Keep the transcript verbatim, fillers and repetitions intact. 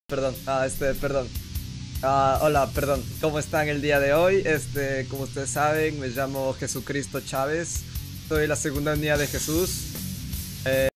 Perdón, ah, este, perdón. Ah, hola, perdón. ¿Cómo están el día de hoy? Este, como ustedes saben, me llamo Jesucristo Chávez. Soy la segunda unidad de Jesús.